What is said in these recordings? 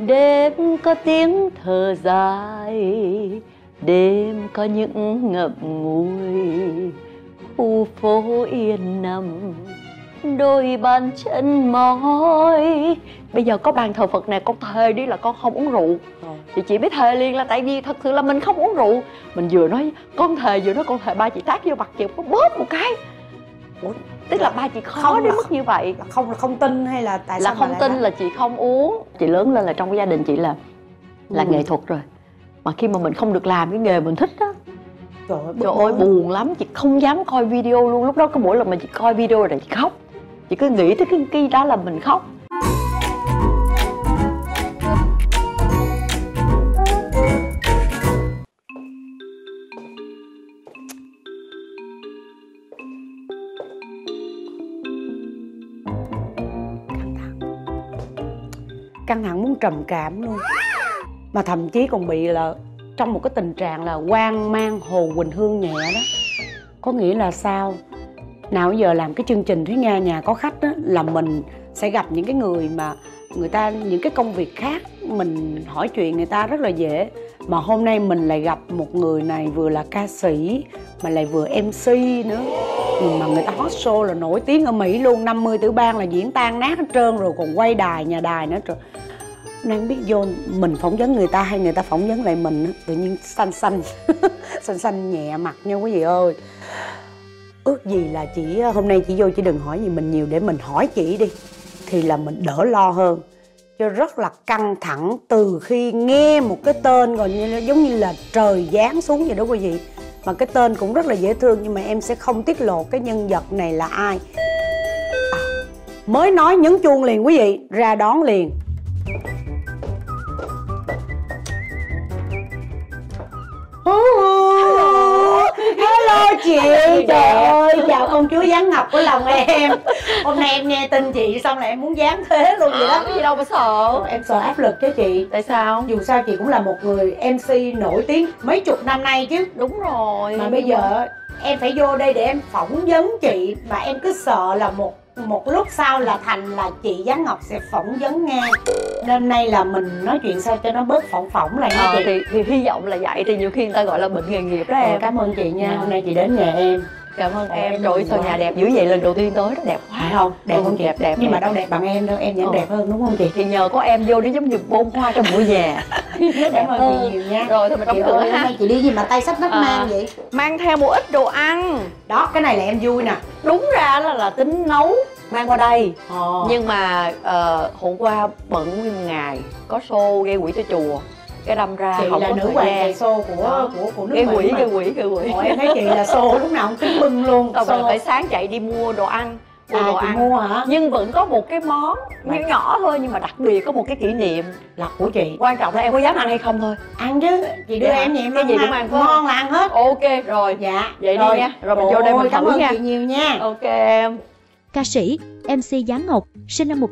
đêm có tiếng thở dài, đêm có những ngậm ngùi, khu phố yên nằm đôi bàn chân mỏi. Bây giờ có bàn thờ Phật này, con thề đi là con không uống rượu. Thì chị biết thề liền là tại vì thật sự là mình không uống rượu. Mình vừa nói con thề, vừa nói con thề, ba chị tát vô mặt chị có bóp một cái. Ủa, tức là ba chị khó đến mức như vậy. Là không tin hay là tại sao? Là không tin là chị không uống. Chị lớn lên là trong cái gia đình chị là nghệ thuật rồi. Mà khi mà mình không được làm cái nghề mình thích á, trời ơi buồn lắm. Chị không dám coi video luôn. Lúc đó có mỗi lần mà chị coi video rồi chị khóc. Chị cứ nghĩ tới cái đó là mình khóc. Căng thẳng muốn trầm cảm luôn. Mà thậm chí còn bị là trong một cái tình trạng là hoang mang Hồ Quỳnh Hương nhẹ đó. Có nghĩa là sao? Nào giờ làm cái chương trình Thúy Nga nhà có khách đó, là mình sẽ gặp những cái người mà người ta những cái công việc khác, mình hỏi chuyện người ta rất là dễ. Mà hôm nay mình lại gặp một người này vừa là ca sĩ mà lại vừa MC nữa. Mà người ta hot show là nổi tiếng ở Mỹ luôn, 50 tiểu bang là diễn tan nát hết trơn rồi, còn quay đài, nhà đài nữa. Trời, đang biết vô mình phỏng vấn người ta hay người ta phỏng vấn lại mình, tự nhiên xanh xanh nhẹ mặt nha quý vị ơi. Ước gì là chị hôm nay chị vô, chị đừng hỏi gì mình nhiều, để mình hỏi chị đi thì là mình đỡ lo hơn. Chứ rất là căng thẳng từ khi nghe một cái tên gọi như giống như là trời giáng xuống vậy đó quý vị. Mà cái tên cũng rất là dễ thương, nhưng mà em sẽ không tiết lộ cái nhân vật này là ai. Mới nói nhấn chuông liền quý vị, ra đón liền. Hello chị, trời ơi, chào công chúa Giáng Ngọc của lòng em. Hôm nay em nghe tin chị xong là em muốn giáng thế luôn vậy đó. Cái gì đâu mà sợ. Em sợ áp lực chứ chị. Tại sao? Dù sao chị cũng là một người MC nổi tiếng mấy chục năm nay chứ. Đúng rồi. Mà bây giờ em phải vô đây để em phỏng vấn chị, mà em cứ sợ là một lúc sau là thành là chị Giáng Ngọc sẽ phỏng vấn ngang. Nên nay là mình nói chuyện sao cho nó bớt phỏng lại nha chị. Thì hy vọng là vậy, thì nhiều khi người ta gọi là bệnh nghề nghiệp đó em. Cảm ơn chị nha, hôm nay chị đến nhà em. Cảm ơn em. Trời ơi sao nhà đẹp dữ vậy, lần đầu tiên tới đó đẹp quá. Phải không? Đẹp không chị? Đẹp. Nhưng mà đâu đẹp bằng em đâu, em vẫn đẹp hơn đúng không chị? Thì nhờ có em vô nó giống như bông hoa trong buổi nhà. Cảm ơn chị nhiều nha. Rồi thôi mình đóng cửa ha. Hôm nay chị đi gì mà tay sách nách mang vậy? Mang theo một ít đồ ăn. Đó, cái này là em vui nè. Đúng ra là tính nấu mang qua đây. Nhưng mà hôm qua bận nguyên một ngày, có show gây quỹ cho chùa, cái đâm ra chị không là có nữ hoàng ngày show của nước Mỹ. gây quỹ. Em thấy chị là show lúc nào cũng kính bưng luôn. Rồi phải sáng chạy đi mua đồ ăn. Đồ ăn. Mua hả? Nhưng vẫn có một cái món nhỏ thôi, nhưng mà đặc biệt có một cái kỷ niệm là của chị. Quan trọng là em có dám ăn hay không thôi. Ăn chứ, chị đưa em vậy cái gì cũng ăn, ngon là ăn hết. Ok rồi. Dạ. Vậy đi nha. Rồi mình vô đây mình cảm thử ơn nha. chị nhiều nha. Ok em. Ca sĩ, MC Giáng Ngọc, sinh năm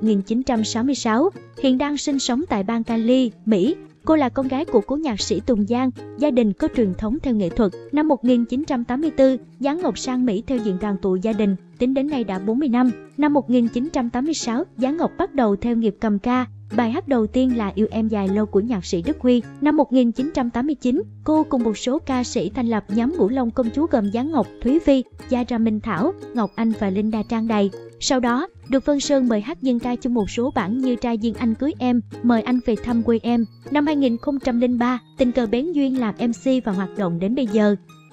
1966, hiện đang sinh sống tại bang Cali, Mỹ. Cô là con gái của cố nhạc sĩ Tùng Giang, gia đình có truyền thống theo nghệ thuật. Năm 1984, Giáng Ngọc sang Mỹ theo diện đoàn tụ gia đình, tính đến nay đã 40 năm. Năm 1986, Giáng Ngọc bắt đầu theo nghiệp cầm ca. Bài hát đầu tiên là Yêu Em Dài Lâu của nhạc sĩ Đức Huy. Năm 1989, cô cùng một số ca sĩ thành lập nhóm Ngũ Long Công Chúa gồm Giáng Ngọc, Thúy Vi, Gia Ra Minh Thảo, Ngọc Anh và Linda Trang Đầy. Sau đó, được Vân Sơn mời hát dân ca trong một số bản như Trai Duyên Anh Cưới Em, Mời Anh Về Thăm Quê Em. Năm 2003, tình cờ bén duyên làm MC và hoạt động đến bây giờ.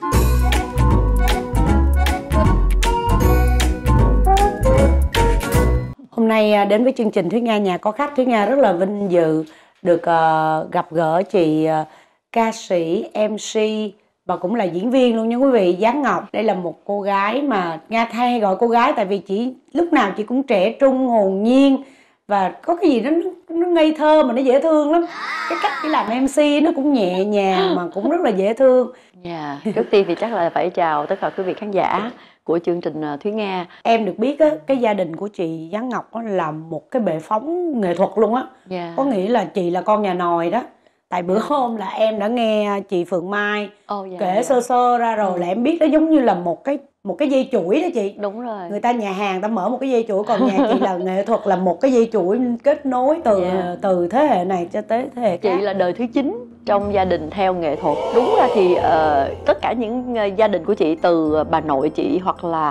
Hôm nay đến với chương trình Thúy Nga nhà có khách, Thúy Nga rất là vinh dự được gặp gỡ chị ca sĩ, MC và cũng là diễn viên luôn nha quý vị, Giáng Ngọc. Đây là một cô gái mà Nga hay gọi cô gái tại vì chị lúc nào chị cũng trẻ trung, hồn nhiên và có cái gì đó nó ngây thơ mà nó dễ thương lắm. Cái cách chị làm MC nó cũng nhẹ nhàng mà cũng rất là dễ thương. Trước tiên thì chắc là phải chào tất cả quý vị khán giả của chương trình Thúy Nga. Em được biết á, cái gia đình của chị Giáng Ngọc là một cái bệ phóng nghệ thuật luôn á. Có nghĩa là chị là con nhà nòi đó. Tại bữa hôm là em đã nghe chị Phượng Mai kể dạ. sơ ra rồi, là em biết đó giống như là một cái dây chuỗi đó chị. Đúng rồi. Người ta nhà hàng ta mở một cái dây chuỗi, còn nhà chị là nghệ thuật là một cái dây chuỗi kết nối từ thế hệ này cho tới thế hệ khác. Chị là đời thứ 9 trong gia đình theo nghệ thuật. Đúng ra thì tất cả những gia đình của chị, từ bà nội chị hoặc là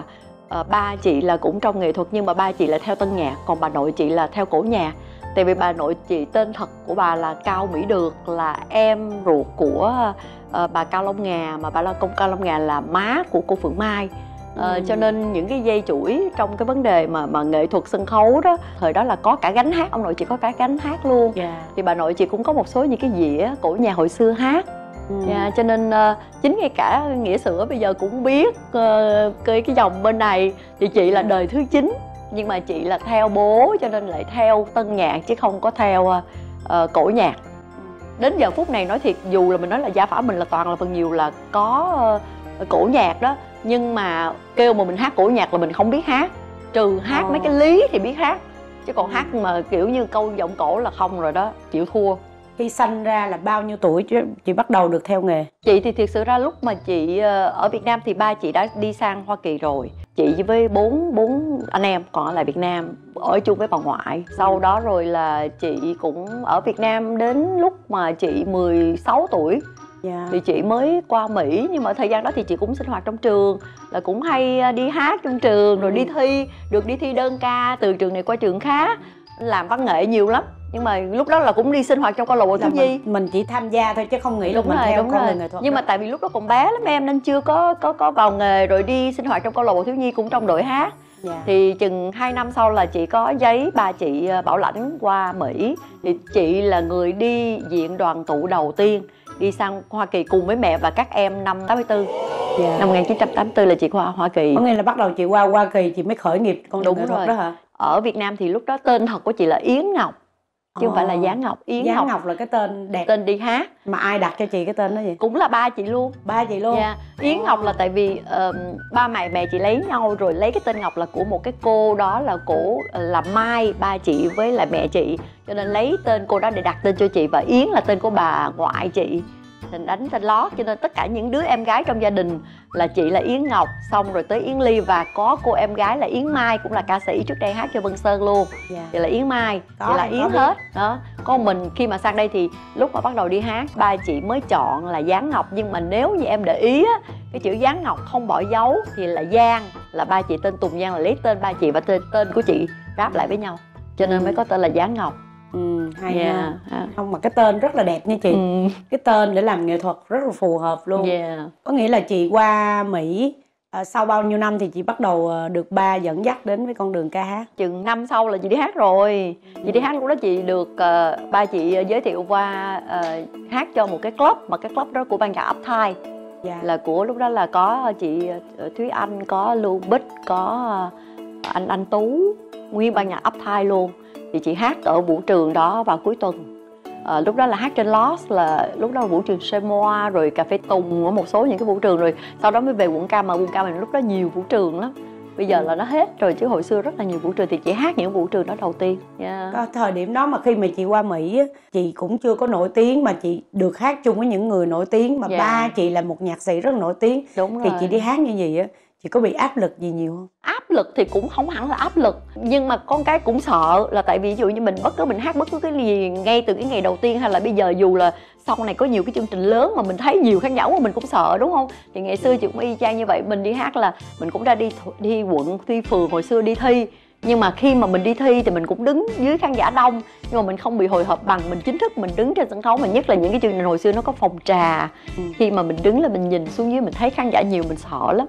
ba chị là cũng trong nghệ thuật, nhưng mà ba chị là theo tân nhạc, còn bà nội chị là theo cổ nhạc. Tại vì bà nội chị tên thật của bà là Cao Mỹ Được, là em ruột của bà Cao Long Ngà, mà bà Cao Long Ngà là má của cô Phượng Mai. Cho nên những cái dây chuỗi trong cái vấn đề mà nghệ thuật sân khấu đó, thời đó là có cả gánh hát, ông nội chị có cả gánh hát luôn. Thì bà nội chị cũng có một số những cái dĩa cổ nhạc hồi xưa hát. Cho nên chính ngay cả Nghĩa Sữa bây giờ cũng biết cái dòng bên này. Thì chị là đời thứ 9, nhưng mà chị là theo bố cho nên lại theo tân nhạc chứ không có theo cổ nhạc. Đến giờ phút này nói thiệt, dù là mình nói là gia phả mình là toàn là phần nhiều là có cổ nhạc đó, nhưng mà kêu mà mình hát cổ nhạc là mình không biết hát, trừ hát mấy cái lý thì biết hát, chứ còn hát mà kiểu như câu giọng cổ là không rồi đó, chịu thua. Khi sanh ra là bao nhiêu tuổi chứ chị bắt đầu được theo nghề? Chị thì thiệt sự ra lúc mà chị ở Việt Nam thì ba chị đã đi sang Hoa Kỳ rồi. Chị với bốn anh em còn ở lại Việt Nam ở chung với bà ngoại. Sau đó rồi là chị cũng ở Việt Nam đến lúc mà chị 16 tuổi. Thì chị mới qua Mỹ, nhưng mà thời gian đó thì chị cũng sinh hoạt trong trường, là cũng hay đi hát trong trường, rồi đi thi, được đi thi đơn ca từ trường này qua trường khác, làm văn nghệ nhiều lắm. Nhưng mà lúc đó là cũng đi sinh hoạt trong câu lạc bộ thiếu nhi. Mình chỉ tham gia thôi chứ không nghĩ là mình theo con đường nghệ thuật. Nhưng mà tại vì lúc đó còn bé lắm em, nên chưa có vào nghề, rồi đi sinh hoạt trong câu lạc bộ thiếu nhi cũng trong đội hát. Thì chừng 2 năm sau là chị có giấy ba chị bảo lãnh qua Mỹ. Thì chị là người đi diện đoàn tụ đầu tiên đi sang Hoa Kỳ cùng với mẹ và các em năm 84. Năm 1984 là chị qua Hoa Kỳ. Có nghĩa là bắt đầu chị qua Hoa Kỳ chị mới khởi nghiệp con đường nghệ thuật đó hả? Ở Việt Nam thì lúc đó tên thật của chị là Yến Ngọc, chứ không phải là Giáng Ngọc. Giáng Ngọc là cái tên đẹp, tên đi hát. Mà ai đặt cho chị cái tên đó vậy? Cũng là ba chị luôn. Ba chị luôn? Yến Ngọc là tại vì ba mẹ chị lấy nhau rồi lấy cái tên Ngọc là của một cái cô đó, là cổ là Mai, ba chị với lại mẹ chị, cho nên lấy tên cô đó để đặt tên cho chị. Và Yến là tên của bà ngoại chị, thành đánh tên lót, cho nên tất cả những đứa em gái trong gia đình là chị là Yến Ngọc, xong rồi tới Yến Ly, và có cô em gái là Yến Mai, cũng là ca sĩ trước đây hát cho Vân Sơn luôn. Vậy là Yến Mai, vậy là Yến hết đó. Con mình khi mà sang đây thì lúc mà bắt đầu đi hát, ba chị mới chọn là Giáng Ngọc. Nhưng mà nếu như em để ý á, cái chữ Giáng Ngọc không bỏ dấu thì là Giang, là ba chị tên Tùng Giang, là lấy tên ba chị và tên của chị ráp lại với nhau, cho nên mới có tên là Giáng Ngọc. Hay ha. Không, mà cái tên rất là đẹp nha chị. Cái tên để làm nghệ thuật rất là phù hợp luôn. Có nghĩa là chị qua Mỹ sau bao nhiêu năm thì chị bắt đầu được ba dẫn dắt đến với con đường ca hát? Chừng năm sau là chị đi hát rồi. Chị đi hát lúc đó chị được ba chị giới thiệu qua hát cho một cái club, mà cái club đó của ban nhạc Uptime. Là của lúc đó là có chị Thúy Anh, có Lưu Bích, có anh Tú, nguyên ban nhạc Uptime luôn. Thì chị hát ở vũ trường đó vào cuối tuần. Lúc đó là hát trên Lost, là lúc đó là vũ trường Semoa, rồi Cà Phê Tùng, ở một số những cái vũ trường, rồi sau đó mới về quận Cam. Mà quận Cam mình lúc đó nhiều vũ trường lắm, bây giờ là nó hết rồi, chứ hồi xưa rất là nhiều vũ trường. Thì chị hát những vũ trường đó đầu tiên. Có thời điểm đó mà khi mà chị qua Mỹ chị cũng chưa có nổi tiếng, mà chị được hát chung với những người nổi tiếng, mà ba chị là một nhạc sĩ rất nổi tiếng. Thì chị đi hát như vậy á, chị có bị áp lực gì nhiều không? Áp lực thì cũng không hẳn là áp lực, nhưng mà con cái cũng sợ, là tại vì ví dụ như mình hát bất cứ cái gì ngay từ cái ngày đầu tiên, hay là bây giờ dù là sau này có nhiều cái chương trình lớn mà mình thấy nhiều khán giả quá mình cũng sợ, đúng không? Thì ngày xưa chị cũng y chang như vậy. Mình đi hát là mình cũng đã đi quận, đi phường, hồi xưa đi thi. Nhưng mà khi mà mình đi thi thì mình cũng đứng dưới khán giả đông, nhưng mà mình không bị hồi hộp bằng mình chính thức mình đứng trên sân khấu. Mà nhất là những cái chương trình hồi xưa nó có phòng trà, khi mà mình đứng là mình nhìn xuống dưới, mình thấy khán giả nhiều mình sợ lắm.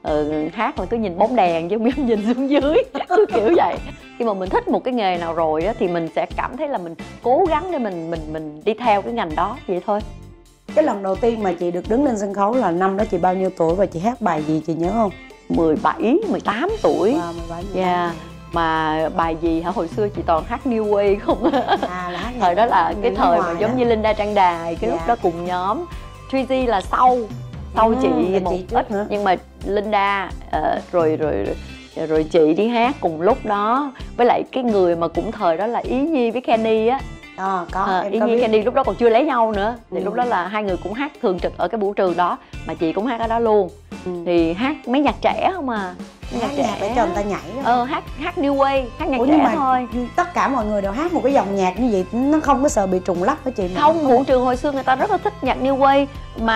Hát là cứ nhìn bóng đèn chứ không dám nhìn xuống dưới cứ kiểu vậy. Khi mà mình thích một cái nghề nào rồi á, thì mình sẽ cảm thấy là mình cố gắng để mình đi theo cái ngành đó, vậy thôi. Cái lần đầu tiên mà chị được đứng lên sân khấu là năm đó chị bao nhiêu tuổi và chị hát bài gì chị nhớ không? 17, 18 tuổi. 17, 18. Mà bài gì hả? Hồi xưa chị toàn hát New Way không. Thời đó là cái thời mà giống như Linda Trang Đài, cái lúc đó cùng nhóm. Trizy là sau chị một ít nữa, nhưng mà Linda rồi chị đi hát cùng lúc đó. Với lại cái người mà cũng thời đó là Ý Nhi với Kenny á, Có em Yến có Nhi biết. Candy lúc đó còn chưa lấy nhau nữa, thì lúc đó là hai người cũng hát thường trực ở cái vũ trường đó, mà chị cũng hát ở đó luôn. Thì hát mấy nhạc trẻ không à, Hát nhạc để cho người ta nhảy đó. hát new wave, hát nhạc nhưng trẻ mà thôi. tất cả mọi người đều hát một cái dòng nhạc như vậy, nó không có sợ bị trùng lắp hả chị? Không, vũ trường hồi xưa người ta rất là thích nhạc new wave,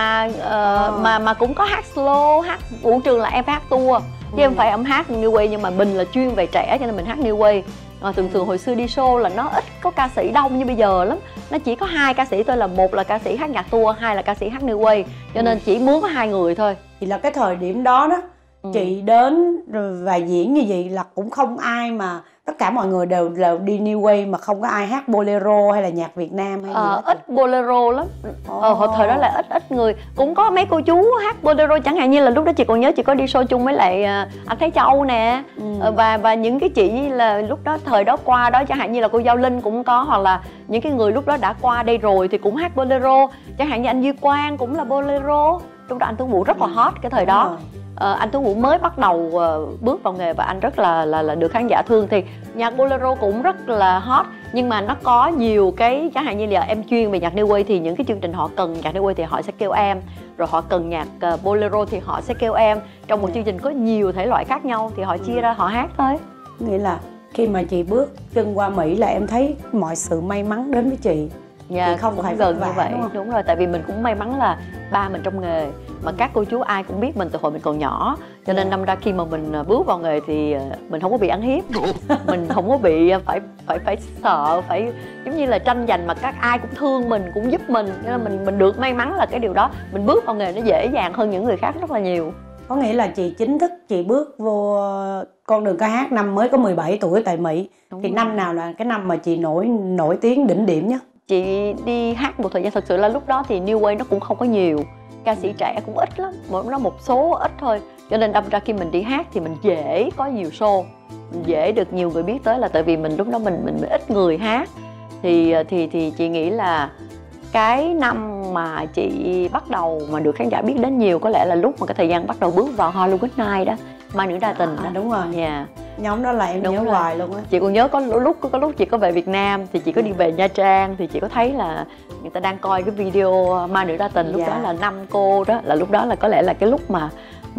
mà cũng có hát slow, hát vũ trường là em phải hát tour, chứ em phải hát new wave, nhưng mà mình là chuyên về trẻ cho nên mình hát new wave. Thường hồi xưa đi show là nó ít có ca sĩ đông như bây giờ lắm, nó chỉ có 2 ca sĩ thôi, là một là ca sĩ hát nhạc tour, 2 là ca sĩ hát new wave, cho nên chỉ muốn có 2 người thôi. Thì là cái thời điểm đó đó, chị đến rồi và diễn như vậy là cũng không ai mà tất cả mọi người đều đi new wave, mà không có ai hát bolero hay là nhạc Việt Nam hay gì đó. Ít bolero lắm. Hồi thời đó là ít người, cũng có mấy cô chú hát bolero, chẳng hạn như là lúc đó chị còn nhớ chị có đi show chung với lại anh Thái Châu nè, và những cái chị là lúc đó thời đó qua đó, chẳng hạn như là cô Giao Linh cũng có, hoặc là những cái người lúc đó đã qua đây rồi thì cũng hát bolero, chẳng hạn như anh Duy Quang cũng là bolero. Lúc đó anh Tuấn Vũ rất là hot cái thời đó. Anh Tuấn Vũ mới bắt đầu bước vào nghề và anh rất là được khán giả thương. Thì nhạc bolero cũng rất là hot, nhưng mà nó có nhiều cái, chẳng hạn như là em chuyên về nhạc new wave thì những cái chương trình họ cần nhạc new wave thì họ sẽ kêu em, rồi họ cần nhạc bolero thì họ sẽ kêu em. Trong một chương trình có nhiều thể loại khác nhau thì họ chia ra họ hát thôi. Nghĩa là khi mà chị bước chân qua Mỹ là em thấy mọi sự may mắn đến với chị. Dạ, không cũng phải gần vất như vả, vậy. đúng không? Đúng rồi, tại vì mình cũng may mắn là ba mình trong nghề, mà các cô chú ai cũng biết mình từ hồi mình còn nhỏ, cho nên đâm ra khi mà mình bước vào nghề thì mình không có bị ăn hiếp, mình không có bị phải sợ, phải giống như là tranh giành, mà các ai cũng thương mình, cũng giúp mình, cho nên mình được may mắn là cái điều đó, mình bước vào nghề nó dễ dàng hơn những người khác rất là nhiều. Có nghĩa là chị chính thức chị bước vô con đường ca hát năm mới có 17 tuổi tại Mỹ. Đúng thì rồi. năm nào là cái năm mà chị nổi tiếng đỉnh điểm nhất? Chị đi hát một thời gian, thật sự là lúc đó thì new wave nó cũng không có nhiều, ca sĩ trẻ cũng ít lắm, nó một số ít thôi, cho nên đâm ra khi mình đi hát thì mình dễ có nhiều show, mình dễ được nhiều người biết tới, là tại vì mình lúc đó mình ít người hát. Thì chị nghĩ là cái năm mà chị bắt đầu mà được khán giả biết đến nhiều có lẽ là lúc mà cái thời gian bắt đầu bước vào Hollywood Night đó, Mai Nữ Đa Tình đó. Đúng rồi. Yeah. Nhóm đó là em Đúng nhớ rồi. hoài luôn á. Chị còn nhớ có lúc chị có về Việt Nam thì chị có đi về Nha Trang, thì chị có thấy là người ta đang coi cái video Mai Nữ Đa Tình, lúc Dạ. đó là 5 cô đó, là lúc đó là có lẽ là cái lúc mà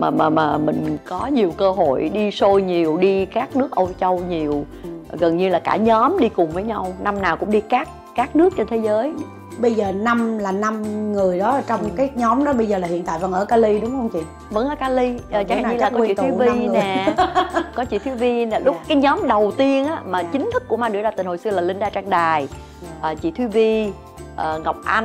mình có nhiều cơ hội đi show nhiều, đi các nước Âu Châu nhiều, gần như là cả nhóm đi cùng với nhau, năm nào cũng đi các nước trên thế giới. Bây giờ năm người đó ở trong cái nhóm đó bây giờ là hiện tại vẫn ở Cali đúng không chị? Vẫn ở Cali, chẳng hạn như là chắc có chị quy tụ Thúy Vi 5 người. nè, có chị Thúy Vi nè. Lúc cái nhóm đầu tiên á mà chính thức của Mai Nữ Đa Tình hồi xưa là Linda Trang Đài, chị Thúy Vi, Ngọc Anh,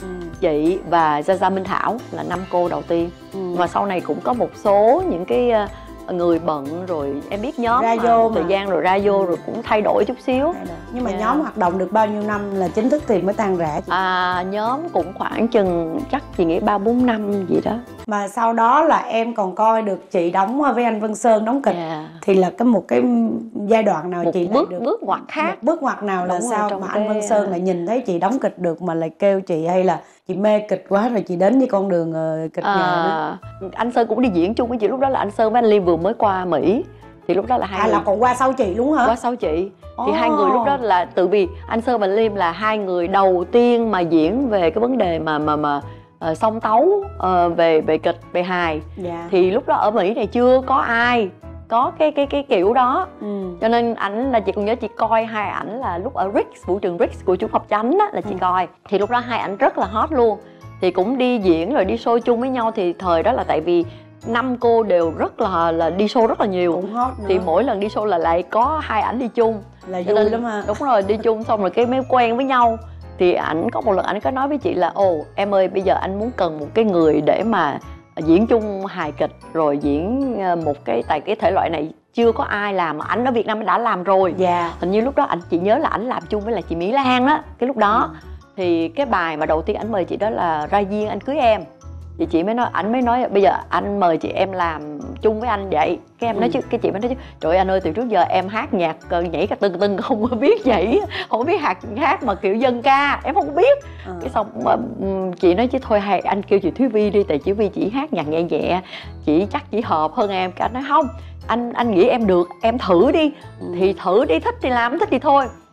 chị và Gia Minh Thảo là 5 cô đầu tiên. Mà sau này cũng có một số những cái người bận rồi, em biết nhóm Ra mà vô thời mà. gian rồi ra vô rồi cũng thay đổi chút xíu. Nhưng mà Dạ. nhóm hoạt động được bao nhiêu năm là chính thức thì mới tan rã chị? Nhóm cũng khoảng chừng chắc chị nghĩ 3-4 năm gì đó. Mà sau đó là em còn coi được chị đóng với anh Vân Sơn đóng kịch. Yeah. Thì là một cái giai đoạn nào Một chị lại bước được bước ngoặt khác. một bước ngoặt nào là Đúng rồi, sao trong mà anh cái- Vân Sơn lại nhìn thấy chị đóng kịch được mà lại kêu chị, hay là chị mê kịch quá rồi chị đến với con đường kịch nghề đó? Anh Sơn cũng đi diễn chung với chị, lúc đó là anh Sơn với anh Liêm vừa mới qua Mỹ, thì lúc đó là hai người là còn qua sau chị luôn hả? qua sau chị. Thì hai người lúc đó là tự vì anh Sơn và anh Liêm là hai người đầu tiên mà diễn về cái vấn đề mà song tấu, về kịch, về hài. Dạ. Thì lúc đó ở Mỹ này chưa có ai có cái kiểu đó. Cho nên ảnh là chị còn nhớ chị coi hai ảnh là lúc ở Rick's, vũ trường Rick's của chú Ngọc Chánh á, là chị coi. Thì lúc đó hai ảnh rất là hot luôn. Thì cũng đi diễn rồi đi show chung với nhau. Thì thời đó là tại vì 5 cô đều rất là đi show rất là nhiều. Cũng hot nữa. Thì mỗi lần đi show là lại có hai ảnh đi chung. Là Cho vui nên lắm ha. đúng rồi, đi chung xong rồi cái mới quen với nhau. Thì ảnh có một lần ảnh có nói với chị là em ơi, bây giờ anh muốn cần một cái người để mà diễn chung hài kịch, rồi diễn một cái tại cái thể loại này chưa có ai làm, mà ảnh ở Việt Nam đã làm rồi. Dạ. Hình như lúc đó chị nhớ là ảnh làm chung với lại chị Mỹ Lan á, cái lúc đó. Thì cái bài mà đầu tiên ảnh mời chị đó là Ra Duyên Anh Cưới Em. Thì chị mới nói, ảnh mới nói bây giờ anh mời chị em làm chung với anh vậy. Cái em nói chứ, cái chị mới nói chứ, trời ơi anh ơi, từ trước giờ em hát nhạc nhảy cả tưng không có biết nhảy, không có biết hát mà kiểu dân ca, em không có biết. Cái xong chị nói chứ thôi hay anh kêu chị Thúy Vi đi, tại chị Vi chỉ hát nhạc nhẹ nhẹ, chị chắc chỉ hợp hơn em. Cái anh nói không, anh nghĩ em được, em thử đi. Thì thử đi, thích thì làm, thích thì thôi.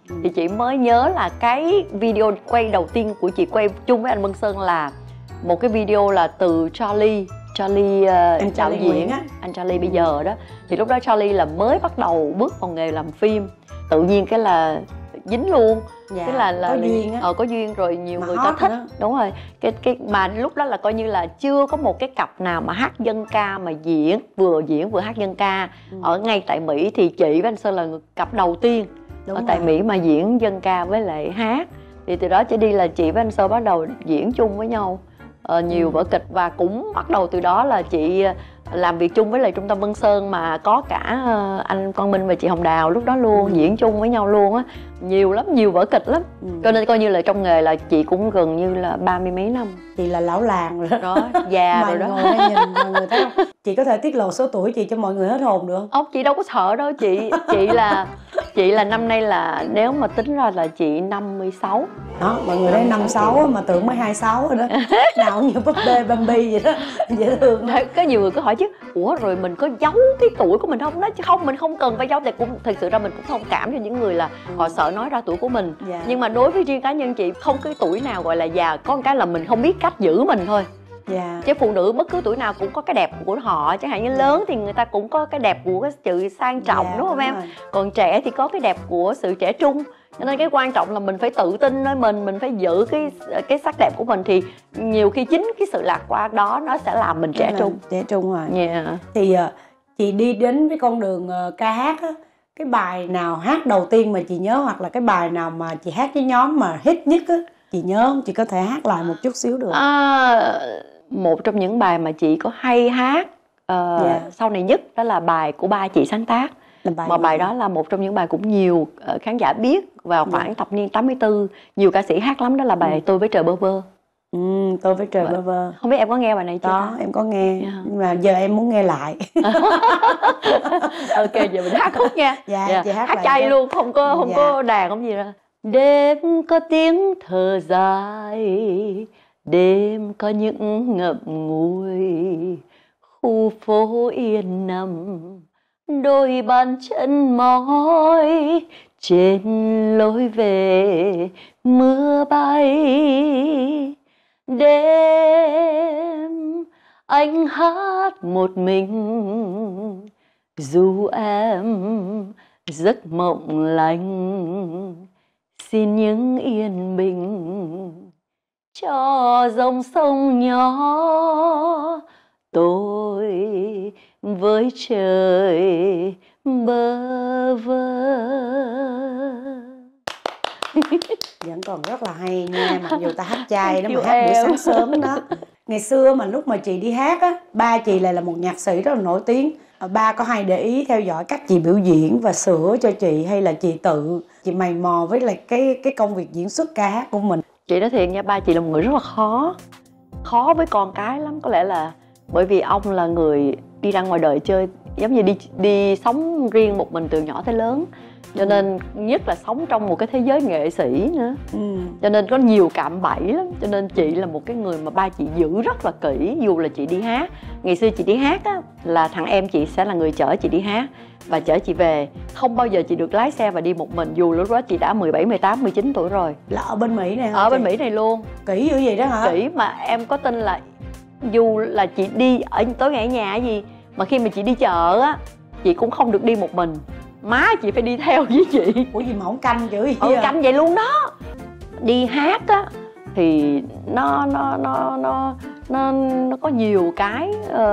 thì chị mới nhớ là cái video quay đầu tiên của chị quay chung với anh Vân Sơn là một cái video là từ Charlie đạo diễn á, anh Charlie bây giờ đó. Thì lúc đó Charlie là mới bắt đầu bước vào nghề làm phim, tự nhiên cái là dính luôn. Tức là có duyên á. Có duyên rồi, nhiều mà người ta thích nữa. Đúng rồi, cái mà lúc đó là coi như là chưa có một cái cặp nào mà hát dân ca mà diễn vừa hát dân ca. Ở ngay tại Mỹ thì chị với anh Sơn là cặp đầu tiên ở tại Mỹ mà diễn dân ca với lại hát. Thì từ đó trở đi là chị với anh Sơn bắt đầu diễn chung với nhau nhiều vở kịch, và cũng bắt đầu từ đó là chị làm việc chung với lại Trung tâm Vân Sơn, mà có cả anh Quang Minh và chị Hồng Đào lúc đó luôn, diễn chung với nhau luôn á, nhiều lắm, nhiều vở kịch lắm. Cho nên coi như là trong nghề là chị cũng gần như là 30 mấy năm. Chị là lão làng rồi đó, già rồi đó. Ngồi đây nhìn mọi người thấy không? Chị có thể tiết lộ số tuổi chị cho mọi người hết hồn được không? Ông chị đâu có sợ đâu. Chị là năm nay là nếu mà tính ra là chị 56. Đó, mọi người thấy 56 mà tưởng mới 26 rồi đó. Nào như búp bê Bambi vậy đó, dễ thương. Có nhiều người cứ hỏi chứ, ủa rồi mình có giấu cái tuổi của mình không? Nói chứ không, mình không cần phải giấu. Thì cũng thực sự ra mình cũng thông cảm cho những người là họ sợ nói ra tuổi của mình. Nhưng mà đối với riêng cá nhân chị, không cái tuổi nào gọi là già, có một cái là mình không biết cách giữ mình thôi. Chứ phụ nữ bất cứ tuổi nào cũng có cái đẹp của họ. Chẳng hạn như lớn thì người ta cũng có cái đẹp của cái sự sang trọng, đúng không em? Còn trẻ thì có cái đẹp của sự trẻ trung. Cho nên cái quan trọng là mình phải tự tin nơi mình phải giữ cái sắc đẹp của mình. Thì nhiều khi chính cái sự lạc quan đó nó sẽ làm mình trẻ trung. Trẻ trung rồi. Thì chị đi đến cái con đường ca hát á, cái bài nào hát đầu tiên mà chị nhớ, hoặc là cái bài nào mà chị hát với nhóm mà hit nhất á, chị nhớ không? Chị có thể hát lại một chút xíu được. Một trong những bài mà chị có hay hát sau này nhất đó là bài của ba chị sáng tác. Mà bài đó là một trong những bài cũng nhiều khán giả biết vào khoảng thập niên 84. Nhiều ca sĩ hát lắm, đó là bài Tôi với trời bơ vơ. Tôi với trời bơ vơ. Không biết em có nghe bài này chưa? Đó, em có nghe. Nhưng mà giờ em muốn nghe lại. Ok, giờ mình hát khúc nha. Chị hát chay luôn, không có đàn không gì đâu. Đêm có tiếng thở dài, đêm có những ngậm ngùi, khu phố yên nằm, đôi bàn chân mỏi trên lối về mưa bay. Đêm anh hát một mình, dù em giấc mộng lành, xin những yên bình cho dòng sông nhỏ. Tôi với trời bơ vơ. Vẫn còn rất là hay nha, mặc dù ta hát chay đó mà hát buổi sáng sớm đó. Ngày xưa mà lúc mà chị đi hát á, ba chị lại là một nhạc sĩ rất là nổi tiếng. Ba có hay để ý theo dõi cách chị biểu diễn và sửa cho chị, hay là chị mày mò với lại cái công việc diễn xuất ca hát của mình? Chị nói thiệt nha, ba chị là một người rất là khó với con cái lắm. Có lẽ là bởi vì ông là người đi ra ngoài đời chơi, giống như đi sống riêng một mình từ nhỏ tới lớn. Cho nên nhất là sống trong một cái thế giới nghệ sĩ nữa. Cho nên có nhiều cạm bẫy lắm. Cho nên chị là một cái người mà ba chị giữ rất là kỹ. Dù là chị đi hát, ngày xưa chị đi hát á, là thằng em chị sẽ là người chở chị đi hát và chở chị về. Không bao giờ chị được lái xe và đi một mình, dù lúc đó chị đã 17, 18, 19 tuổi rồi. Là ở bên Mỹ này hả? Ở bên Mỹ này luôn. Kỹ dữ vậy đó hả? Kỹ mà em có tin là dù là chị đi tối ngày ở nhà hay gì, mà khi mà chị đi chợ á, chị cũng không được đi một mình, má chị phải đi theo với chị. Ủa gì mà không canh chữ gì? Canh vậy luôn đó. Đi hát á thì nó có nhiều cái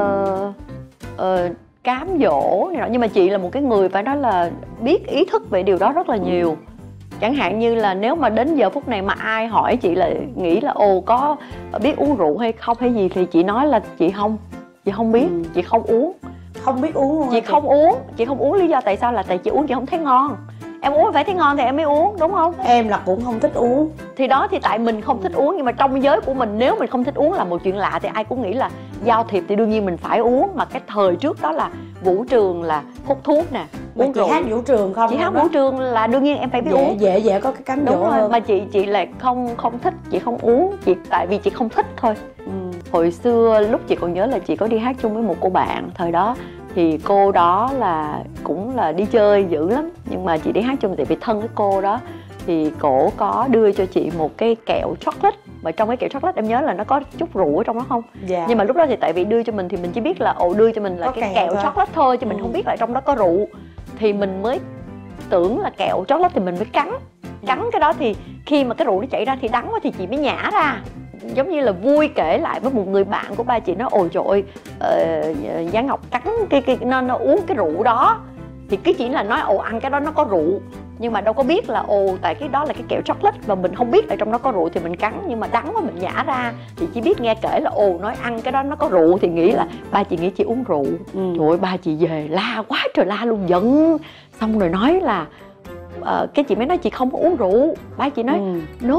cám dỗ này nọ, nhưng mà chị là một cái người phải nói là biết ý thức về điều đó rất là nhiều. Chẳng hạn như là nếu mà đến giờ phút này mà ai hỏi chị là nghĩ là có biết uống rượu hay không hay gì, thì chị nói là chị không biết, chị không uống. Không biết uống luôn. Chị không uống lý do tại sao là tại chị uống chị không thấy ngon. Em uống phải thấy ngon thì em mới uống, đúng không? Em là cũng không thích uống. Thì đó, thì tại mình không thích uống. Nhưng mà trong giới của mình, nếu mình không thích uống là một chuyện lạ, thì ai cũng nghĩ là giao thiệp thì đương nhiên mình phải uống. Mà cái thời trước đó là vũ trường là hút thuốc nè, uống rượu. Chị hát vũ trường không? Chị hát vũ trường là đương nhiên em phải biết uống. Dễ có cái cám dỗ hơn. Mà chị lại không thích, chị không uống, tại vì chị không thích thôi. Hồi xưa lúc chị còn nhớ là chị có đi hát chung với một cô bạn thời đó. Thì cô đó là cũng là đi chơi dữ lắm, nhưng mà chị đi hát chung tại vì thân với cô đó. thì cổ có đưa cho chị một cái kẹo chocolate, mà trong cái kẹo chocolate em nhớ là nó có chút rượu ở trong đó không? Dạ. Nhưng mà lúc đó thì tại vì đưa cho mình thì mình chỉ biết là đưa cho mình là Có cái kẹo kẹo thôi. chocolate thôi, chứ mình không biết là trong đó có rượu. Thì mình mới tưởng là kẹo chocolate thì mình mới cắn cái đó, thì khi mà cái rượu nó chảy ra thì đắng quá thì chị mới nhả ra. Giống như là vui kể lại với một người bạn của ba chị, nói ôi trời ơi, Giáng Ngọc cắn nó uống cái rượu đó. Thì cứ chỉ là nói ăn cái đó nó có rượu, nhưng mà đâu có biết là tại cái đó là cái kẹo chocolate và mình không biết là trong đó có rượu thì mình cắn, nhưng mà đắng quá mình nhả ra. Thì chỉ biết nghe kể là nói ăn cái đó nó có rượu thì nghĩ là ba chị nghĩ chị uống rượu. Trời ơi, ba chị về la quá trời la luôn, giận. Xong rồi nói là cái chị mới nói chị không có uống rượu. Ba chị nói no,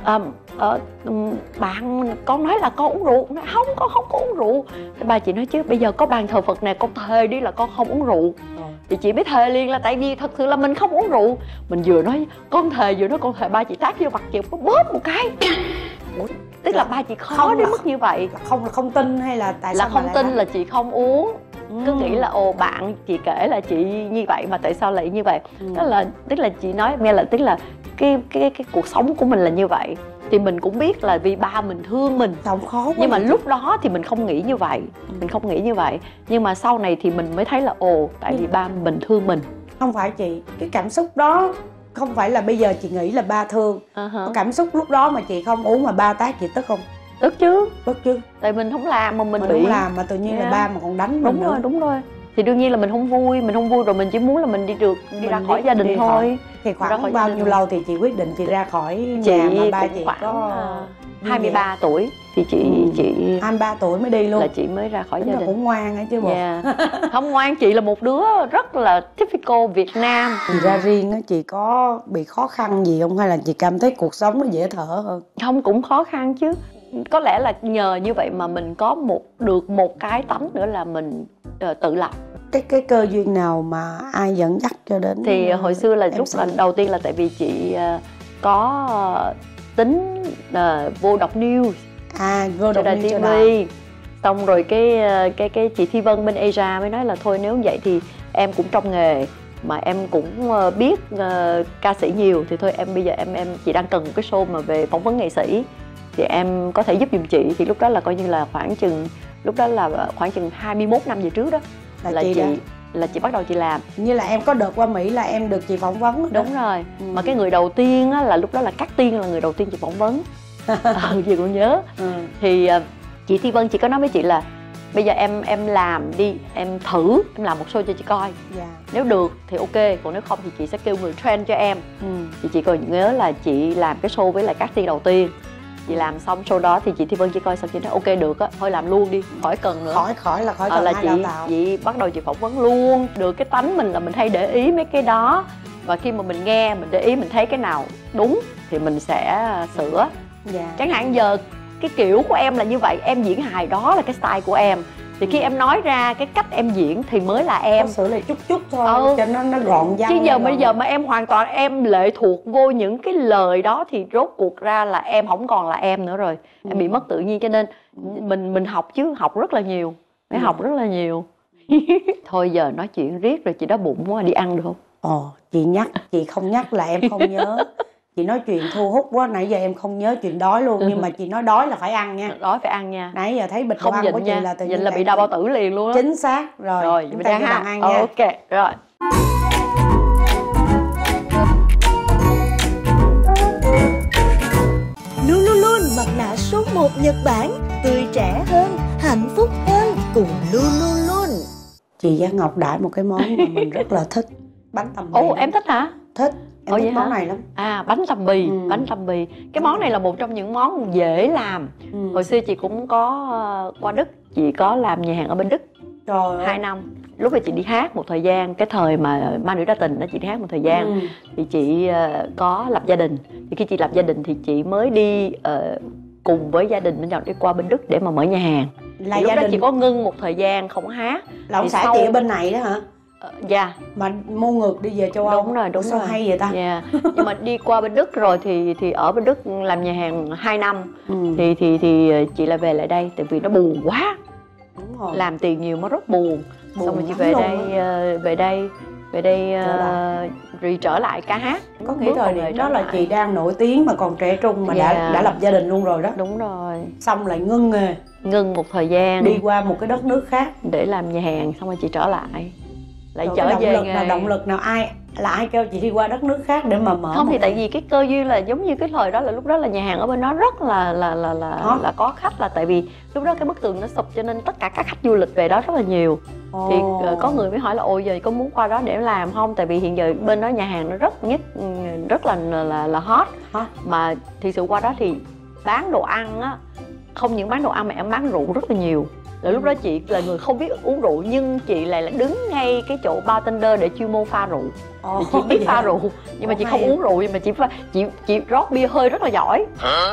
bạn con nói là con uống rượu. Nói không, con không có uống rượu. Thì ba chị nói chứ bây giờ có bàn thờ Phật này, con thề đi là con không uống rượu. Thì chị mới thề liền là tại vì thật sự là mình không uống rượu. Mình vừa nói con thề, vừa nói con thề, ba chị tát vô mặt chị có bóp một cái. Tức là ba chị khó đến mức như vậy. Không tin hay là tại sao là không tin là chị không uống. Cứ nghĩ là bạn chị kể là chị như vậy mà tại sao lại như vậy. Tức là chị nói nghe là tức là cái cuộc sống của mình là như vậy. Thì mình cũng biết là vì ba mình thương mình. Không khó quá. Nhưng mà lúc đó thì mình không nghĩ như vậy. Mình không nghĩ như vậy. Nhưng mà sau này thì mình mới thấy là tại vì ba mình thương mình. Không phải chị, cái cảm xúc đó không phải là bây giờ chị nghĩ là ba thương. Cảm xúc lúc đó mà chị không uống mà ba tát chị tức không? Tức chứ. Tức chứ. Tại mình không làm mà mình bị. Không làm mà tự nhiên là ba mà còn đánh mình nữa. Đúng rồi. Thì đương nhiên là mình không vui rồi, mình chỉ muốn là mình đi ra khỏi gia đình thôi. Thì khoảng bao nhiêu lâu thì chị quyết định chị ra khỏi nhà mà ba chị khoảng có 23 tuổi thì chị 23 tuổi mới đi luôn. Là chị mới ra khỏi gia đình. Cũng ngoan ấy chứ bộ. Không ngoan, chị là một đứa rất là typical Việt Nam. Chị ra riêng á, chị có bị khó khăn gì không hay là chị cảm thấy cuộc sống nó dễ thở hơn? Không, cũng khó khăn chứ. Có lẽ là nhờ như vậy mà mình có được một cái tánh nữa là mình tự lập. Cái cơ duyên nào mà ai dẫn dắt cho đến? Thì hồi xưa là lúc đầu tiên là tại vì chị có tính vô đọc news vô đọc đài news TV. Xong rồi cái chị Thi Vân bên Asia mới nói là thôi nếu vậy thì em cũng trong nghề mà em cũng biết ca sĩ nhiều, thì thôi bây giờ chị đang cần một cái show mà về phỏng vấn nghệ sĩ thì em có thể giúp giùm chị. Thì lúc đó là coi như là khoảng chừng 21 năm về trước đó là chị bắt đầu chị làm. Như là em có đợt qua Mỹ là em được chị phỏng vấn. Đúng rồi. Mà cái người đầu tiên á, là lúc đó là Cát Tiên là người đầu tiên chị phỏng vấn. Chị cũng nhớ. Thì chị Thi Vân chị có nói với chị là bây giờ em làm đi, em thử em làm một show cho chị coi. Nếu được thì ok, còn nếu không thì chị sẽ kêu người train cho em. Thì chị còn nhớ là chị làm cái show với lại Cát Tiên đầu tiên. Chị làm xong show đó thì chị Thi Vân chị coi xong chị nói ok được á, thôi làm luôn đi, khỏi cần nữa. Khỏi cần ai đào tạo. Chị bắt đầu chị phỏng vấn luôn. Được cái tánh mình là mình hay để ý mấy cái đó. Và khi mà mình nghe, mình để ý, mình thấy cái nào đúng thì mình sẽ sửa. Chẳng hạn giờ cái kiểu của em là như vậy, em diễn hài đó là cái style của em. Thì khi em nói ra cái cách em diễn thì mới là em. Có sửa lại chút thôi cho nó gọn văn. Chứ bây giờ mà em hoàn toàn em lệ thuộc vô những cái lời đó thì rốt cuộc ra là em không còn là em nữa rồi. Em bị mất tự nhiên, cho nên mình học chứ, học rất là nhiều. Phải học rất là nhiều. Thôi giờ nói chuyện riết rồi chị đói bụng quá, đi ăn được không? Chị không nhắc là em không nhớ. Chị nói chuyện thu hút quá, nãy giờ em không nhớ chuyện đói luôn. Nhưng mà chị nói đói là phải ăn nha. Đói phải ăn nha. Nãy giờ thấy bịch đồ ăn của chị là tự nhiên là bị đau bao tử liền luôn á. Chính xác. Rồi chúng ta ăn nha. Ok, rồi. Lululemon mặt nạ số 1 Nhật Bản, tươi trẻ hơn, hạnh phúc hơn cùng Lululemon. Chị Giáng Ngọc đãi một cái món mà mình rất là thích, bánh tằm bì. Em thích hả? Thích. Em thích món này lắm. Bánh tằm bì. Bánh tằm bì. Cái món này là một trong những món dễ làm. Hồi xưa chị cũng có qua Đức, chị có làm nhà hàng ở bên Đức. Trời 2 năm. Lúc mà chị đi hát một thời gian, cái thời mà Ma Nữ Đa Tình đó, chị đi hát một thời gian. Thì chị có lập gia đình. Thì khi chị lập gia đình thì chị mới đi cùng với gia đình bên Nhật đi qua bên Đức để mà mở nhà hàng. Là lúc đó chị có ngưng một thời gian không hát. Là ông xã chị ở bên này đó hả? Dạ. Mà mua ngược đi về châu Âu. Đúng rồi. Sao hay vậy ta? Nhưng mà đi qua bên Đức rồi thì ở bên Đức làm nhà hàng 2 năm. Thì chị lại về lại đây tại vì nó buồn quá. Đúng rồi. Làm tiền nhiều mà rất buồn. Xong rồi chị về đây về đây trở lại ca hát. Có nghĩa thời điểm đó là chị đang nổi tiếng mà còn trẻ trung mà đã lập gia đình luôn rồi đó. Đúng rồi. Xong lại ngưng nghề, ngưng một thời gian đi qua một cái đất nước khác để làm nhà hàng, xong rồi chị trở lại rồi trở về nghề. Động lực nào ai kêu chị đi qua đất nước khác để mà mở? Không thì tại vì cái cơ duyên là giống như cái thời đó là lúc đó là nhà hàng ở bên đó rất là có khách, là tại vì lúc đó cái bức tường nó sụp cho nên tất cả các khách du lịch về đó rất là nhiều. Thì có người mới hỏi là ôi giờ có muốn qua đó để làm không, tại vì hiện giờ bên đó nhà hàng nó rất là hot. Mà thì sự qua đó thì bán đồ ăn á, không những bán đồ ăn mà em bán rượu rất là nhiều. Là lúc đó chị là người không biết uống rượu, nhưng chị lại là đứng ngay cái chỗ bartender để chuyên môn pha rượu. Thì chị biết pha rượu nhưng mà chị không uống rượu, nhưng mà chị rót bia hơi rất là giỏi.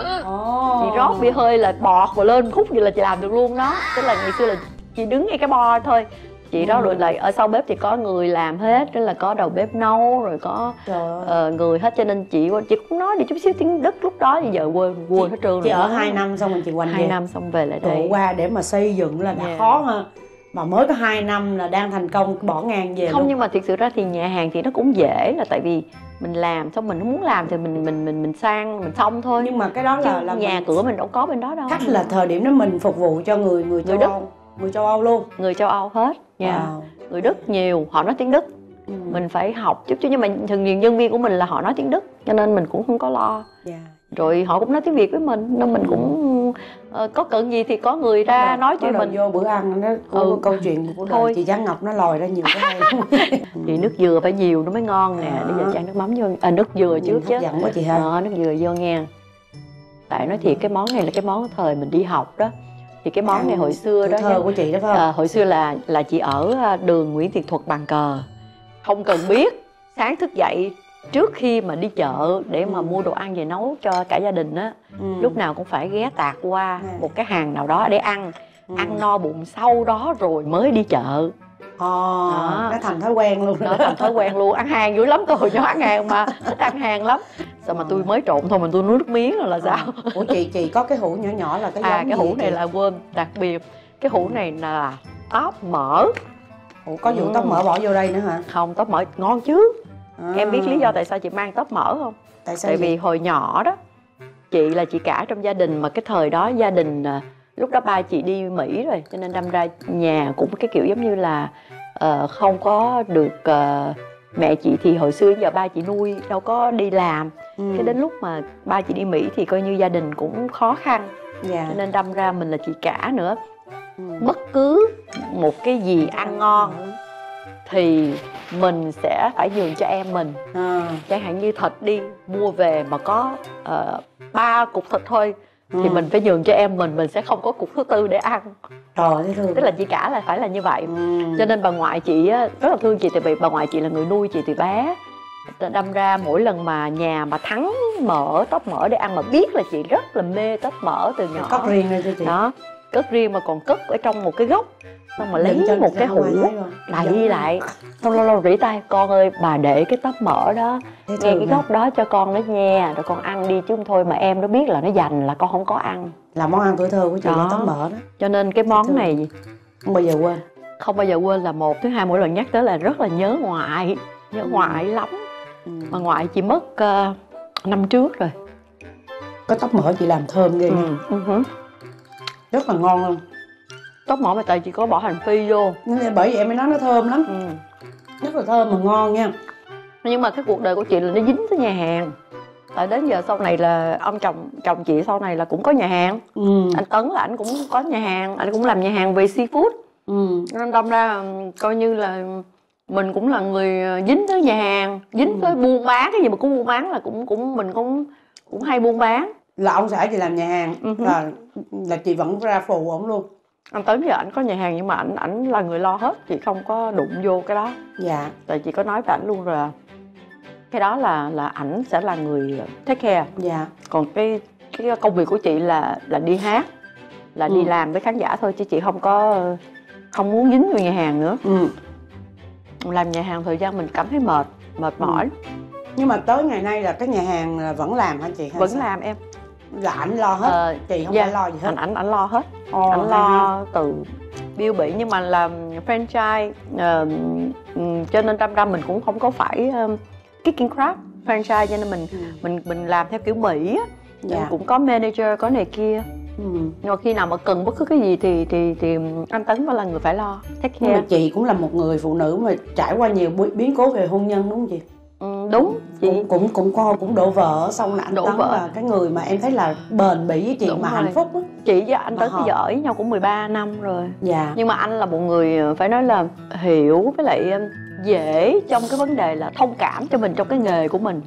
Chị rót bia hơi là bọt và lên khúc gì là chị làm được luôn đó. Tức là ngày xưa là chị đứng ngay cái bar thôi, chị đó rồi lại ở sau bếp thì có người làm hết, tức là có đầu bếp nấu rồi có người hết, cho nên chị cũng nói được chút xíu tiếng Đức lúc đó, bây giờ quên hết trơn. Chị ở 2 năm xong rồi chị quanh 2 năm xong về lại đây. Qua để mà xây dựng là đã khó ha, mà mới có 2 năm là đang thành công, bỏ ngang về không luôn. Nhưng mà thực sự ra thì nhà hàng thì nó cũng dễ, là tại vì mình làm xong mình không muốn làm thì mình sang mình xong thôi. Nhưng mà cái đó là nhà cửa mình đâu có bên đó đâu. Cách là thời điểm đó mình phục vụ cho người châu Âu, người châu Âu luôn, người châu Âu hết nha. Người Đức nhiều, họ nói tiếng Đức. Mình phải học chút chứ, nhưng mà thường nhiều nhân viên của mình là họ nói tiếng Đức cho nên mình cũng không có lo. Rồi họ cũng nói tiếng Việt với mình nên mình cũng có cần gì thì có người ra nói cho mình. Vô bữa ăn nó câu chuyện của đời chị Giáng Ngọc nó lòi ra nhiều cái hay. Thì nước dừa phải nhiều nó mới ngon nè. Bây giờ chan nước mắm vô, nước dừa trước chứ. Hấp dẫn quá chị ha. Nước dừa vô nghe. Tại nói thiệt cái món này là cái món thời mình đi học đó. Thì cái món này hồi xưa đó, thơ của chị đó phải không? Hồi xưa là chị ở đường Nguyễn Thiện Thuật Bàn Cờ, không cần biết, sáng thức dậy trước khi mà đi chợ để mà mua đồ ăn về nấu cho cả gia đình á, lúc nào cũng phải ghé tạt qua một cái hàng nào đó để ăn no bụng, sau đó rồi mới đi chợ. Nó thành thói quen luôn. Nó thành thói quen luôn. Ăn hàng dữ lắm, tôi nhỏ ăn hàng mà thích ăn hàng lắm. Sao mà tôi mới trộn thôi mà tôi nuốt nước miếng rồi là sao? Ủa chị có cái hũ nhỏ nhỏ là cái giống cái hũ này là quên đặc biệt. Cái hũ này là tóp mỡ. Ủa có vụ tóp mỡ bỏ vô đây nữa hả? Không, tóp mỡ ngon chứ. Em biết lý do tại sao chị mang tóp mỡ không? Tại vì hồi nhỏ đó chị là chị cả trong gia đình, mà cái thời đó gia đình lúc đó ba chị đi Mỹ rồi, cho nên đâm ra nhà cũng cái kiểu giống như là không có được mẹ chị thì hồi xưa giờ ba chị nuôi đâu có đi làm. Cái đến lúc mà ba chị đi Mỹ thì coi như gia đình cũng khó khăn. Cho nên đâm ra mình là chị cả nữa. Bất cứ một cái gì ăn ngon thì mình sẽ phải nhường cho em mình. Chẳng hạn như thịt đi, mua về mà có 3 cục thịt thôi thì mình phải nhường cho em mình sẽ không có cục thứ tư để ăn. Tức là chị cả là phải là như vậy. Cho nên bà ngoại chị á, rất là thương chị, tại vì bà ngoại chị là người nuôi chị từ bé. Đâm ra mỗi lần mà nhà mà thắng tóp mỡ để ăn, mà biết là chị rất là mê tóp mỡ từ nhỏ. Cất riêng ra cho chị. Đó, cất riêng mà còn cất ở trong một cái góc, xong mà lấy một cái hũ đậy lại, xong lâu rỉ tay con ơi bà để cái tóp mỡ đó ngay cái góc đó cho con đó nha, rồi con ăn đi chứ không thôi mà em nó biết là nó dành là con không có ăn. Là món ăn tuổi thơ của chị là tóp mỡ đó. Cho nên cái món này không bao giờ quên. Không bao giờ quên là một. Thứ hai, mỗi lần nhắc tới là rất là nhớ ngoại, nhớ ngoại lắm. Mà ngoại chị mất năm trước rồi. Có tóp mỡ chị làm thơm ghê. Rất là ngon luôn. Tóp mỡ mà tại chị có bỏ hành phi vô. Bởi vậy em mới nói nó thơm lắm. Rất là thơm mà ngon nha. Nhưng mà cái cuộc đời của chị là nó dính tới nhà hàng. Tại đến giờ sau này là ông chồng chị sau này là cũng có nhà hàng. Anh Tấn là anh cũng có nhà hàng, anh cũng làm nhà hàng về seafood. Nên đâm ra coi như là mình cũng là người dính tới nhà hàng, dính tới buôn bán. Cái gì mà cũng buôn bán là mình cũng hay buôn bán. Là ông xã chị làm nhà hàng, là chị vẫn ra phụ ổng luôn. Anh Tấn giờ ảnh có nhà hàng nhưng mà ảnh là người lo hết, chị không có đụng vô cái đó. Tại chị có nói với ảnh luôn rồi, cái đó là ảnh sẽ là người take care. Còn cái công việc của chị là đi hát, là đi làm với khán giả thôi, chứ chị không muốn dính vô nhà hàng nữa. Làm nhà hàng thời gian mình cảm thấy mệt mỏi. Nhưng mà tới ngày nay là cái nhà hàng là vẫn làm hả chị? Vẫn làm em. Là ảnh lo hết, chị không phải lo gì hết. Ảnh lo hết. Ảnh lo từ Bill bị nhưng mà làm franchise, cho nên đâm ra mình cũng không có phải kicking crab franchise, cho nên mình làm theo kiểu Mỹ á. Dạ. Cũng có manager, có này kia. Nhưng mà khi nào mà cần bất cứ cái gì thì anh Tấn phải là người phải lo, take Nhưng mà care. chị cũng là một người phụ nữ mà trải qua nhiều biến cố về hôn nhân đúng không chị? Đúng chị. Cũng đổ vỡ, xong là anh Đổ Tấn vỡ. là cái người mà em thấy là bền bỉ với chị. Đúng mà rồi. hạnh phúc á. Chị với anh Mà Tấn họ- giờ ở với nhau cũng 13 năm rồi. Dạ. Nhưng mà anh là một người phải nói là hiểu với lại dễ trong cái vấn đề là thông cảm cho mình trong cái nghề của mình.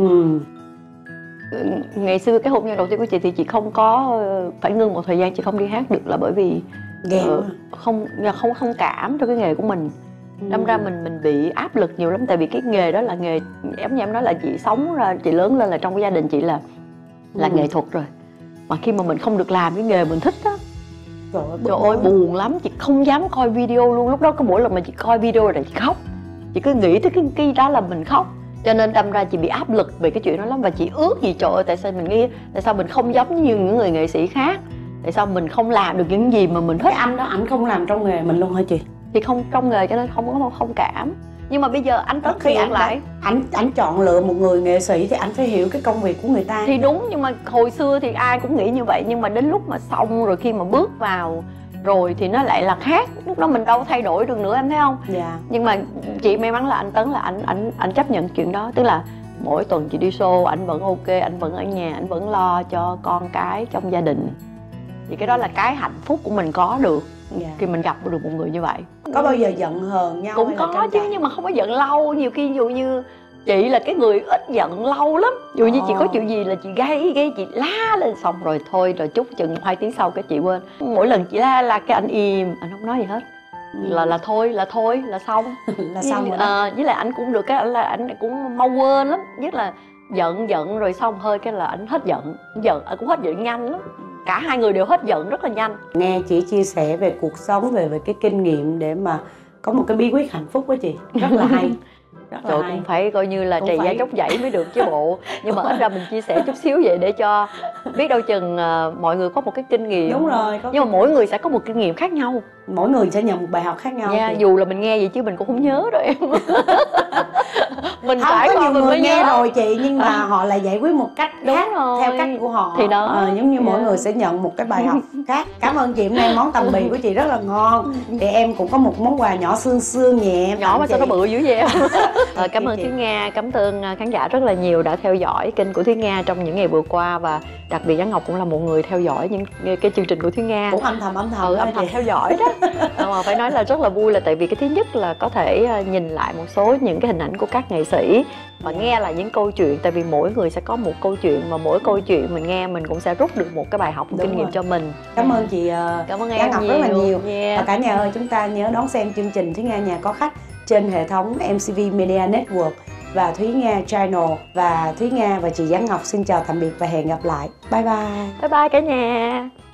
Ngày xưa cái hôn nhân đầu tiên của chị thì chị không có phải ngưng một thời gian, chị không đi hát được là bởi vì Ghen. không cảm cho cái nghề của mình. Đâm ra mình bị áp lực nhiều lắm, tại vì cái nghề đó là nghề, giống như em nói là chị sống ra, chị lớn lên là trong cái gia đình chị là nghệ thuật rồi. Mà khi mà mình không được làm cái nghề mình thích á, trời ơi buồn lắm, chị không dám coi video luôn. Lúc đó có mỗi lần mà chị coi video là chị khóc, chị cứ nghĩ tới cái đó là mình khóc. Cho nên đâm ra chị bị áp lực về cái chuyện đó lắm. Và chị ước gì trời ơi, tại sao mình nghĩ, tại sao mình không giống như những người nghệ sĩ khác, tại sao mình không làm được những gì mà mình thích. Cái anh đó ảnh không làm trong nghề mình luôn hả chị? Thì không trong nghề cho nên không có thông cảm. Nhưng mà bây giờ anh Tấn Khi ngược lại, ảnh chọn lựa một người nghệ sĩ thì ảnh phải hiểu cái công việc của người ta. thì đúng, nhưng mà hồi xưa thì ai cũng nghĩ như vậy. Nhưng mà đến lúc mà xong rồi, khi mà bước vào rồi thì nó lại là khác. Lúc đó mình đâu có thay đổi được nữa, em thấy không? Dạ. Nhưng mà chị may mắn là anh Tấn là anh chấp nhận chuyện đó. Tức là mỗi tuần chị đi show, anh vẫn ok, anh vẫn ở nhà, anh vẫn lo cho con cái trong gia đình. Thì cái đó là cái hạnh phúc của mình có được. Dạ. Khi mình gặp được một người như vậy. Có bao giờ giận hờn nhau Cũng hay là có tranh chứ, cãi? nhưng mà không có giận lâu. Nhiều khi ví dụ như chị là cái người ít giận lâu lắm. Ví dụ như chị có chuyện gì là chị gây chị la lên, xong rồi thôi, rồi chút chừng 2 tiếng sau cái chị quên. Mỗi lần chị la cái anh im, anh không nói gì hết. Là thôi là xong. Là xong rồi đó. Với lại anh cũng được cái là anh cũng mau quên lắm. Nhất là giận rồi xong hơi cái là anh hết giận, anh cũng hết giận nhanh lắm. Cả hai người đều hết giận rất là nhanh. Nghe chị chia sẻ về cuộc sống, về cái kinh nghiệm để mà có một cái bí quyết hạnh phúc của chị rất là hay. Trời, cũng phải coi như là Cũng trầy da phải. tróc dãy mới được chứ bộ. Nhưng mà ít ra mình chia sẻ chút xíu vậy để cho biết đâu chừng mọi người có một cái kinh nghiệm. Đúng rồi. Nhưng mà mỗi người sẽ có một kinh nghiệm khác nhau. Mỗi người sẽ nhận một bài học khác nhau. Nha, dù là mình nghe vậy chứ mình cũng không nhớ rồi em. Mình Không, trải có qua nhiều mình người mới nghe nhớ. rồi chị, nhưng mà họ lại giải quyết một cách Đúng khác, rồi. theo cách của họ. Thì đó. Giống như mỗi người sẽ nhận một cái bài học khác. Cảm ơn chị, hôm nay món tằm bì của chị rất là ngon. Thì em cũng có một món quà nhỏ xương xương nhẹ em Nhỏ tặng mà sao chị. nó bự dữ vậy em. Cảm ơn chị. Thúy Nga, cảm ơn khán giả rất là nhiều đã theo dõi kênh của Thúy Nga trong những ngày vừa qua. Và đặc biệt Giáng Ngọc cũng là một người theo dõi những cái chương trình của Thúy Nga. Cũng âm thầm Âm đó thầm chị. theo dõi đó. Mà phải nói là rất là vui, là tại vì cái thứ nhất là có thể nhìn lại một số những cái hình ảnh của các nghệ sĩ và nghe lại những câu chuyện. Tại vì mỗi người sẽ có một câu chuyện, và mỗi câu chuyện mình nghe mình cũng sẽ rút được một cái bài học, một Đúng kinh nghiệm rồi. cho mình. Cảm ơn chị Cảm ơn Giáng em Ngọc rất là nhiều. Yeah. Và cả nhà ơi, chúng ta nhớ đón xem chương trình Thúy Nga Nhà Có Khách trên hệ thống MCV Media Network và Thúy Nga Channel. Và Thúy Nga và chị Giáng Ngọc xin chào tạm biệt và hẹn gặp lại. Bye bye. Bye bye cả nhà.